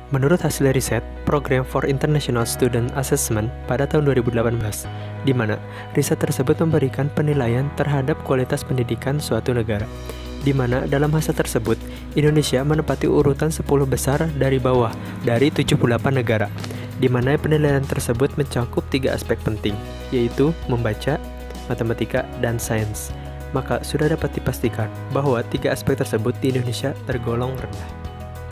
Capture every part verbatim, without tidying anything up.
Menurut hasil riset Program for International Student Assessment pada tahun dua ribu delapan belas, di mana riset tersebut memberikan penilaian terhadap kualitas pendidikan suatu negara, di mana dalam hasil tersebut Indonesia menempati urutan sepuluh besar dari bawah dari tujuh puluh delapan negara, di mana penilaian tersebut mencakup tiga aspek penting, yaitu membaca, matematika, dan sains. Maka sudah dapat dipastikan bahwa tiga aspek tersebut di Indonesia tergolong rendah.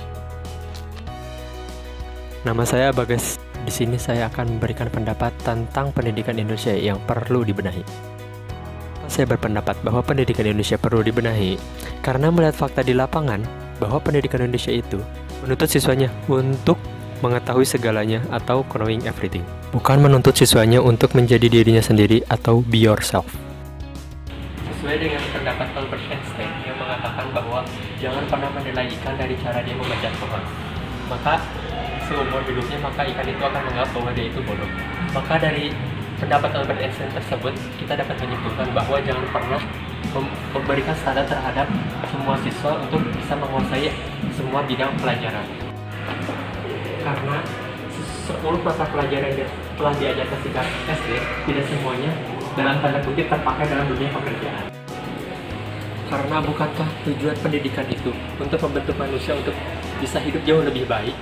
Nama saya Bagas. Di sini saya akan memberikan pendapat tentang pendidikan Indonesia yang perlu dibenahi. Saya berpendapat bahwa pendidikan Indonesia perlu dibenahi karena melihat fakta di lapangan bahwa pendidikan Indonesia itu menuntut siswanya untuk mengetahui segalanya atau knowing everything, bukan menuntut siswanya untuk menjadi dirinya sendiri atau be yourself. Sesuai dengan pendapat Albert Einstein yang mengatakan bahwa jangan pernah menilai ikan dari cara dia membaca Quran, maka seumur hidupnya maka ikan itu akan menganggap bahwa dia itu bodoh. Maka dari pendapat Albert Einstein tersebut kita dapat menyimpulkan bahwa jangan pernah memberikan standar terhadap semua siswa untuk bisa menguasai semua bidang pelajaran, karena sepuluh mata pelajaran yang telah diajarkan sejak S D tidak semuanya dalam tanda kutip terpakai dalam dunia pekerjaan. Karena bukankah tujuan pendidikan itu untuk membentuk manusia untuk bisa hidup jauh lebih baik?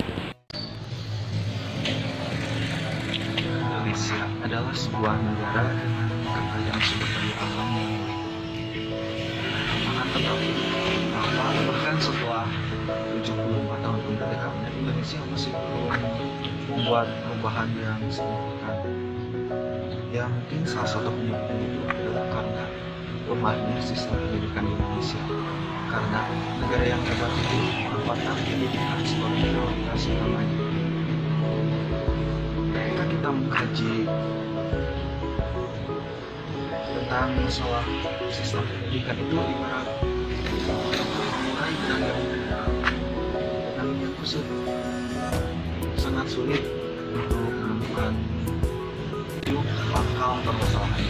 Indonesia adalah sebuah negara dengan kekayaan sumber daya alam yang akan tetapi bahkan setelah tujuh puluh lima tahun kemerdekaannya, Indonesia masih belum membuat perubahan yang signifikan. Ya mungkin salah satu penyebabnya itu adalah karena lemahnya sistem pendidikan Indonesia. Karena negara yang hebat itu menempatkan pendidikan sebagai prioritas utamanya. Ketika kita mengkaji tentang masalah sistem pendidikan itu ibarat mulai benang benangnya kusut, sangat sulit untuk menemukan ujung pangkal permasalahan.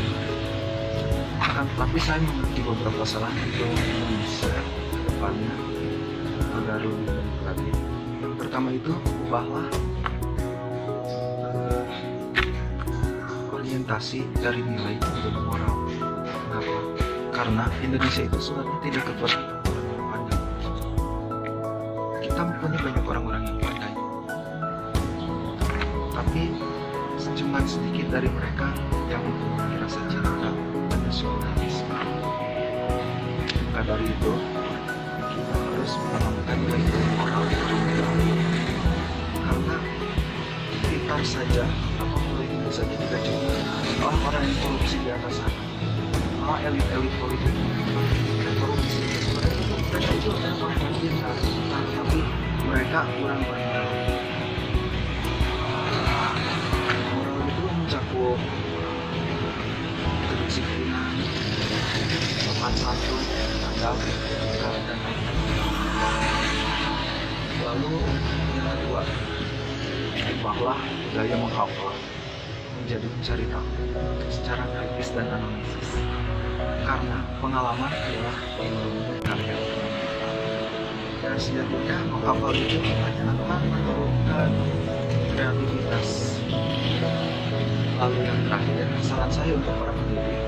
Akan tetapi saya memiliki beberapa saran untuk bisa depannya agar lebih baik lagi. Yang pertama itu ubahlah orientasi dari nilai menjadi moral. Kenapa? Karena Indonesia itu sebenarnya tidak kecuali orang yang pandai. Kita mempunyai banyak orang-orang yang pandai, tapi cuma sedikit dari mereka yang mempunyai rasa cinta dan nasionalisme. Maka dari itu kita harus menanamkan nilai moral karena pintar saja atau mulai saja tidak cukup. Malah orang yang korupsi di atas sana, malah elit-elit politik yang korupsi, mereka itu adalah orang yang pintar, tapi mereka kurang bermoral. Moral itu mencakup kedisiplinan, sopan santun, adab, dan lain-lain. Lalu yang kedua, ubahlah budaya menghafal menjadi mencari tahu secara kritis dan analisis, karena pengalaman adalah ilmu karya. Dan sejatinya menghafal itu hanya akan menurunkan kreativitas. Lalu yang terakhir, saran saya untuk para pendidik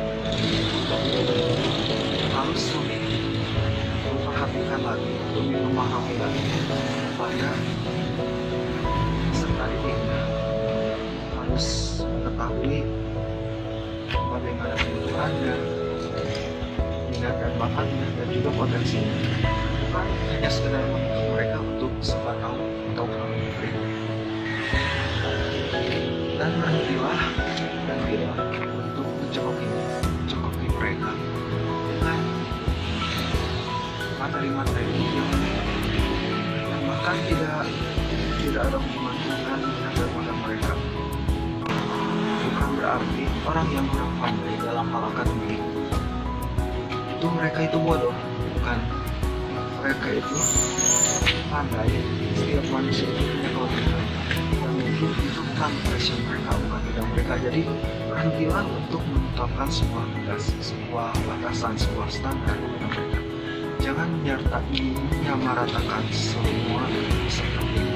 harus lebih memperhatikan lagi, lebih memahami lagi pada peserta didiknya, harus mengetahui bagaimana kebutuhannya, minat dan bakatnya, dan juga potensinya. Bukan hanya sekedar menuntut mereka untuk sempat tahu atau hal yang dan berhentilah berhentilah untuk mencokoki mencokoki mereka dengan materi-materi yang yang bahkan tidak tidak ada hubungan dengan daripada mereka. Bukan berarti orang yang kurang pandai dalam hal akademik itu mereka itu bodoh, bukan. Mereka itu pandai. Setiap manusia itu punya kelebihan dan mungkin itu bukan passion mereka, bukan bidang mereka. Jadi berhentilah untuk menetapkan sebuah bagasi, sebuah batasan, sebuah standar kepada mereka. Jangan menyertai menyamaratakan semua peserta.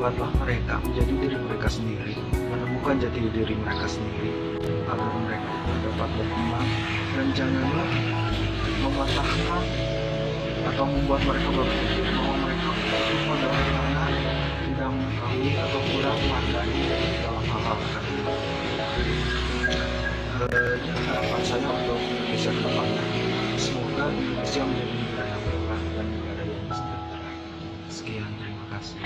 bertobatlah mereka menjadi diri mereka sendiri, menemukan jati diri mereka sendiri, agar mereka dapat beriman, dan janganlah mematahkan atau membuat mereka berpikir bahwa mereka itu adalah karena tidak mengetahui atau kurang pandai dalam hal-hal tertentu. Ini harapan saya untuk Indonesia ke depannya. Semoga Indonesia menjadi negara yang berkembang dan negara yang sejahtera. Sekian, terima kasih.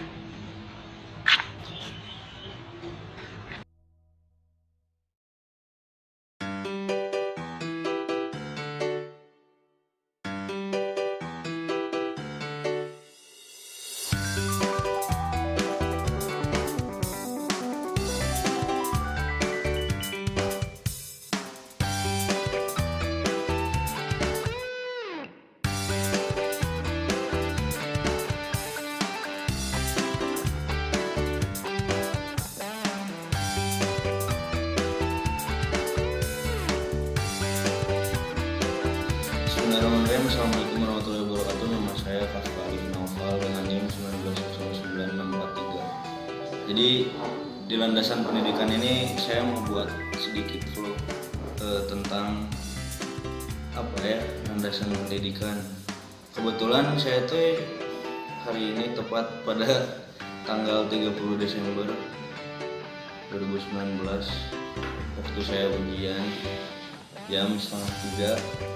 Bismillahirrahmanirrahim. Assalamualaikum warahmatullahi wabarakatuh. Nama saya Kafka Alif Naufal dengan NIM sembilan belas nol sembilan enam empat tiga. Jadi di landasan pendidikan ini saya mau buat sedikit vlog eh, tentang apa ya landasan pendidikan. Kebetulan saya tuh hari ini tepat pada tanggal tiga puluh Desember dua ribu sembilan belas waktu saya ujian jam setengah tiga.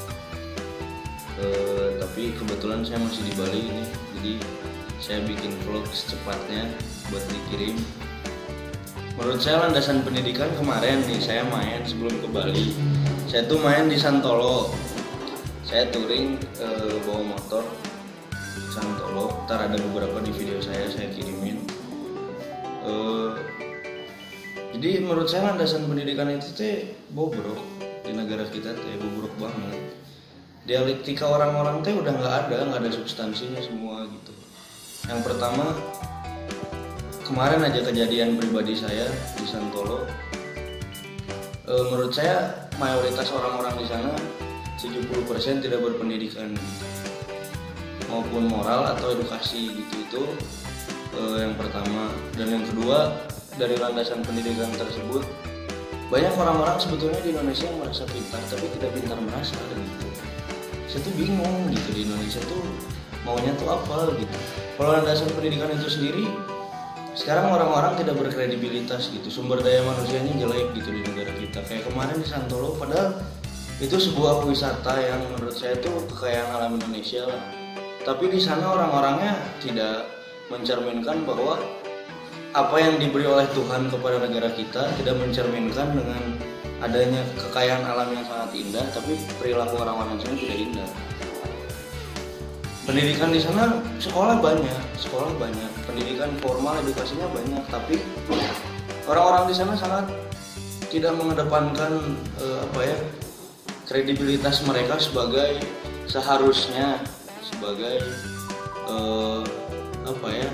Uh, tapi kebetulan saya masih di Bali ini, jadi saya bikin vlog secepatnya buat dikirim. Menurut saya landasan pendidikan kemarin nih saya main sebelum ke Bali, saya tuh main di Santolo, saya touring uh, bawa motor Santolo. Ntar ada beberapa di video saya saya kirimin. Uh, jadi menurut saya landasan pendidikan itu teh bobrok di negara kita teh bobrok banget. Dialektika orang-orang teh udah nggak ada, nggak ada substansinya semua gitu. Yang pertama, kemarin aja kejadian pribadi saya di Santolo. E, menurut saya mayoritas orang-orang di sana tujuh puluh persen tidak berpendidikan gitu. Maupun moral atau edukasi gitu itu e, yang pertama. Dan yang kedua, dari landasan pendidikan tersebut banyak orang-orang sebetulnya di Indonesia yang merasa pintar tapi tidak pintar merasa gitu. Saya tuh bingung gitu di Indonesia tuh maunya tuh apa gitu. Kalau landasan pendidikan itu sendiri sekarang orang-orang tidak berkredibilitas gitu, sumber daya manusianya jelek gitu di negara kita. Kayak kemarin di Santolo, padahal itu sebuah wisata yang menurut saya tuh kekayaan alam Indonesia lah. Tapi di sana orang-orangnya tidak mencerminkan bahwa apa yang diberi oleh Tuhan kepada negara kita tidak mencerminkan dengan adanya kekayaan alam yang sangat indah, tapi perilaku orang-orang di sana tidak indah. Pendidikan di sana sekolah banyak, sekolah banyak, pendidikan formal edukasinya banyak, tapi orang-orang di sana sangat tidak mengedepankan eh, apa ya kredibilitas mereka sebagai seharusnya sebagai eh, apa ya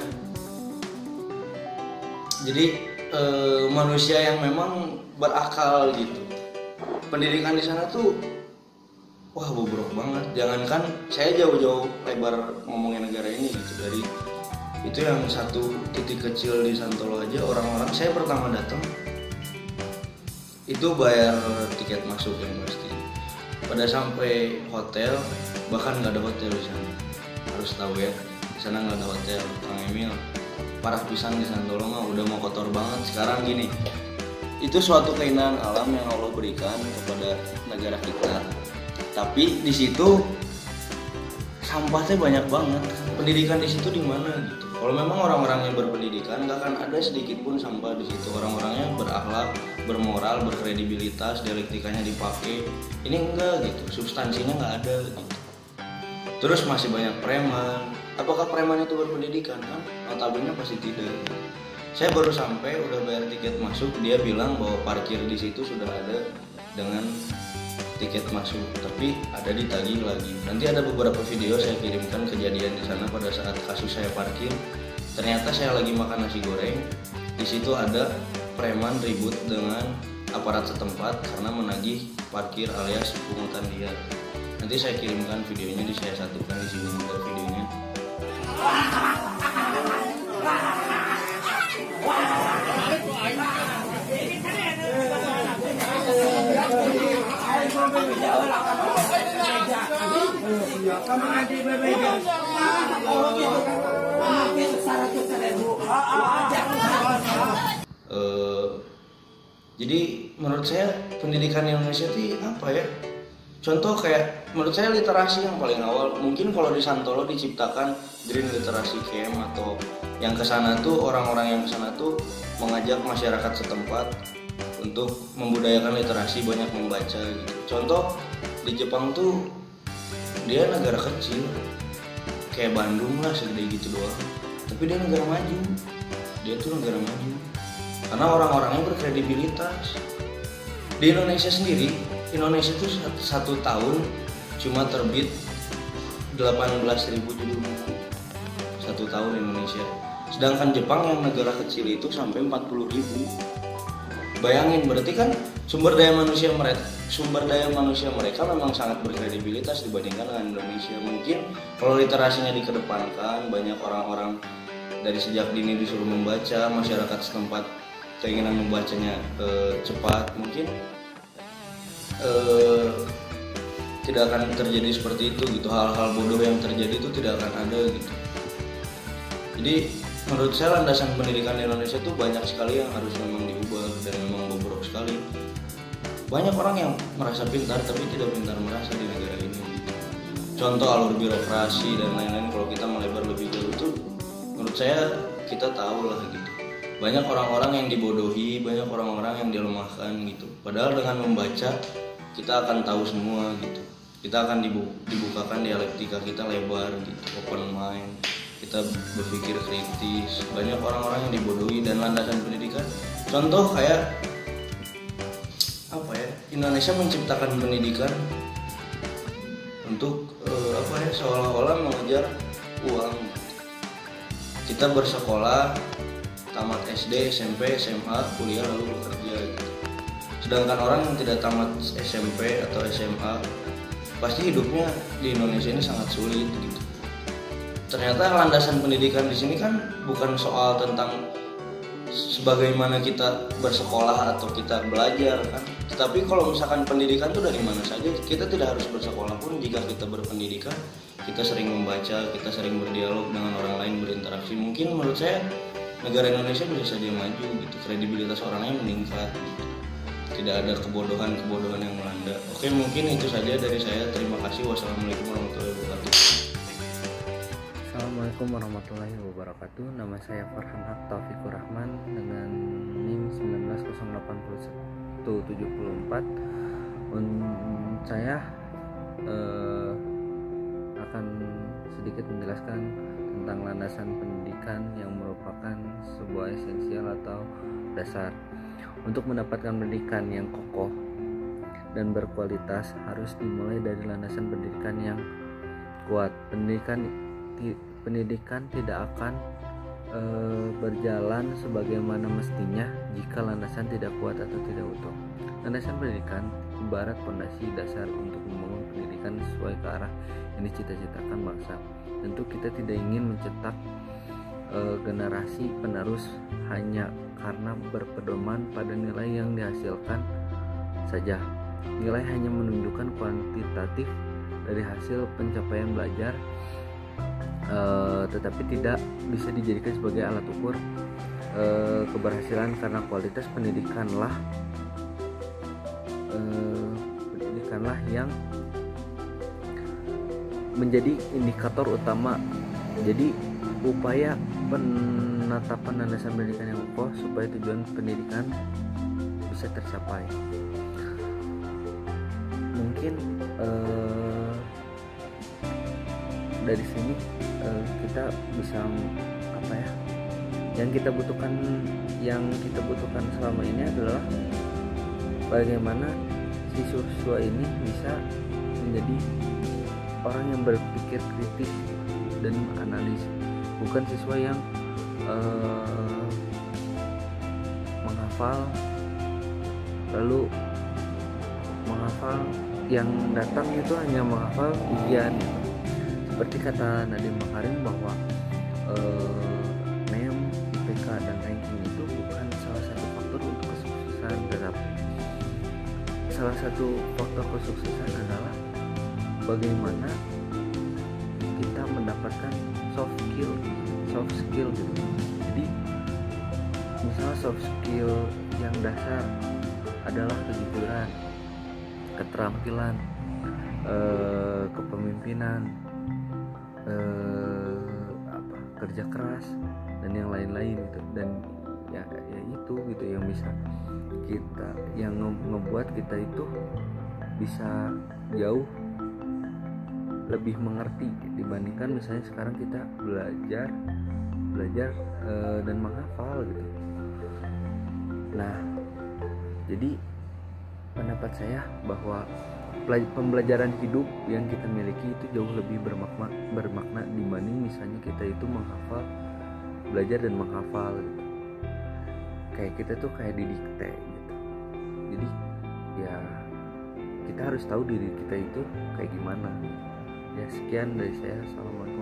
jadi eh, manusia yang memang berakal gitu. Pendidikan di sana tuh wah bobrok banget. Jangankan saya jauh-jauh lebar ngomongin negara ini gitu, dari itu yang satu titik kecil di Santolo aja orang-orang saya pertama datang itu bayar tiket masuk yang pasti. Pada sampai hotel bahkan nggak ada hotel di sana. Harus tahu ya, di sana nggak ada hotel. Kang Emil parah pisan di Santolo mah udah mau kotor banget. Sekarang gini, itu suatu keindahan alam yang Allah berikan kepada negara kita. Tapi di situ sampahnya banyak banget. Pendidikan di situ di mana gitu? Kalau memang orang-orang yang berpendidikan, nggak akan ada sedikit pun sampah di situ. Orang-orangnya berakhlak, bermoral, berkredibilitas, dialektikanya dipakai. Ini enggak gitu, substansinya nggak ada gitu. Terus masih banyak preman. Apakah preman itu berpendidikan? Kan notabene pasti tidak. Saya baru sampai udah bayar tiket masuk, dia bilang bahwa parkir di situ sudah ada dengan tiket masuk, tapi ada ditagih lagi. Nanti ada beberapa video saya kirimkan kejadian di sana pada saat kasus saya parkir. Ternyata saya lagi makan nasi goreng, di situ ada preman ribut dengan aparat setempat karena menagih parkir alias pungutan liar. Nanti saya kirimkan videonya, di saya satukan di sini ada videonya. Uh, jadi menurut saya pendidikan di Indonesia itu apa ya? Contoh kayak menurut saya literasi yang paling awal. Mungkin kalau di Santolo diciptakan Green Literasi Camp atau yang kesana tuh orang-orang yang kesana tuh mengajak masyarakat setempat untuk membudayakan literasi, banyak membaca gitu. Contoh di Jepang tuh dia negara kecil kayak Bandung lah, segede gitu doang, tapi dia negara maju. Dia tuh negara maju karena orang-orangnya berkredibilitas. Di Indonesia sendiri, Indonesia tuh satu tahun cuma terbit delapan belas ribu judul buku satu tahun Indonesia, sedangkan Jepang yang negara kecil itu sampai empat puluh ribu. Bayangin, berarti kan sumber daya manusia mereka sumber daya manusia mereka memang sangat berkredibilitas dibandingkan dengan Indonesia. Mungkin kalau literasinya dikedepankan, banyak orang-orang dari sejak dini disuruh membaca, masyarakat setempat keinginan membacanya eh, cepat, mungkin eh, tidak akan terjadi seperti itu gitu. Hal-hal bodoh yang terjadi itu tidak akan ada gitu. Jadi menurut saya landasan pendidikan di Indonesia itu banyak sekali yang harus memang diubah dan memang bobrok sekali. Banyak orang yang merasa pintar tapi tidak pintar merasa di negara ini gitu. Contoh alur birokrasi dan lain-lain, kalau kita melebar lebih jauh itu menurut saya kita tahu lah gitu. Banyak orang-orang yang dibodohi, banyak orang-orang yang dilemahkan gitu. Padahal dengan membaca kita akan tahu semua gitu. Kita akan dibukakan dialektika kita lebar gitu, open mind. Kita berpikir kritis. Banyak orang-orang yang dibodohi dan landasan pendidikan. Contoh kayak apa ya? Indonesia menciptakan pendidikan untuk eh, apa ya? Seolah-olah mengejar uang. Kita bersekolah, tamat S D, S M P, S M A, kuliah lalu bekerja gitu. Sedangkan orang yang tidak tamat S M P atau S M A pasti hidupnya di Indonesia ini sangat sulit gitu. Ternyata landasan pendidikan di sini kan bukan soal tentang sebagaimana kita bersekolah atau kita belajar kan. Tetapi kalau misalkan pendidikan itu dari mana saja, kita tidak harus bersekolah pun jika kita berpendidikan, kita sering membaca, kita sering berdialog dengan orang lain, berinteraksi. Mungkin menurut saya negara Indonesia bisa saja maju gitu, kredibilitas orangnya meningkat gitu. Tidak ada kebodohan-kebodohan yang melanda. Oke, mungkin itu saja dari saya. Terima kasih. Wassalamualaikum warahmatullahi wabarakatuh. Assalamualaikum warahmatullahi wabarakatuh. Nama saya Farhan Haq Taufikur Rahman dengan NIM sembilan belas nol delapan satu tujuh empat. Un- saya eh, akan sedikit menjelaskan tentang landasan pendidikan yang merupakan sebuah esensial atau dasar. Untuk mendapatkan pendidikan yang kokoh dan berkualitas harus dimulai dari landasan pendidikan yang kuat. Pendidikan pendidikan tidak akan e, berjalan sebagaimana mestinya jika landasan tidak kuat atau tidak utuh. Landasan pendidikan ibarat fondasi dasar untuk membangun pendidikan sesuai ke arah yang dicita-citakan bangsa. Tentu kita tidak ingin mencetak e, generasi penerus hanya karena berpedoman pada nilai yang dihasilkan saja. Nilai hanya menunjukkan kuantitatif dari hasil pencapaian belajar, Uh, tetapi tidak bisa dijadikan sebagai alat ukur uh, keberhasilan, karena kualitas pendidikanlah uh, pendidikanlah yang menjadi indikator utama. Jadi upaya penetapan landasan pendidikan yang kokoh supaya tujuan pendidikan bisa tercapai. Mungkin uh, dari sini uh, kita bisa apa ya? Yang kita butuhkan, yang kita butuhkan selama ini adalah bagaimana siswa ini bisa menjadi orang yang berpikir kritis dan menganalisis, bukan siswa yang uh, menghafal lalu menghafal yang datang itu hanya menghafal ujian. Seperti kata Nadiem Makarim bahwa uh, N E M, I P K, dan ranking itu bukan salah satu faktor untuk kesuksesan, tetapi salah salah satu faktor kesuksesan adalah bagaimana kita mendapatkan soft skill soft skill gitu. Jadi misalnya soft skill yang dasar adalah kejujuran, keterampilan, eh, kepemimpinan, eh, apa, kerja keras dan yang lain-lain gitu. Dan ya, ya itu gitu yang bisa kita yang nge- ngebuat kita itu bisa jauh lebih mengerti dibandingkan misalnya sekarang kita belajar belajar e, dan menghafal gitu. Nah, jadi pendapat saya bahwa pembelajaran hidup yang kita miliki itu jauh lebih bermakna bermakna dibanding misalnya kita itu menghafal, belajar dan menghafal gitu. Kayak kita tuh kayak didikte gitu. Jadi ya kita harus tahu diri kita itu kayak gimana. Ya sekian dari saya. Assalamualaikum.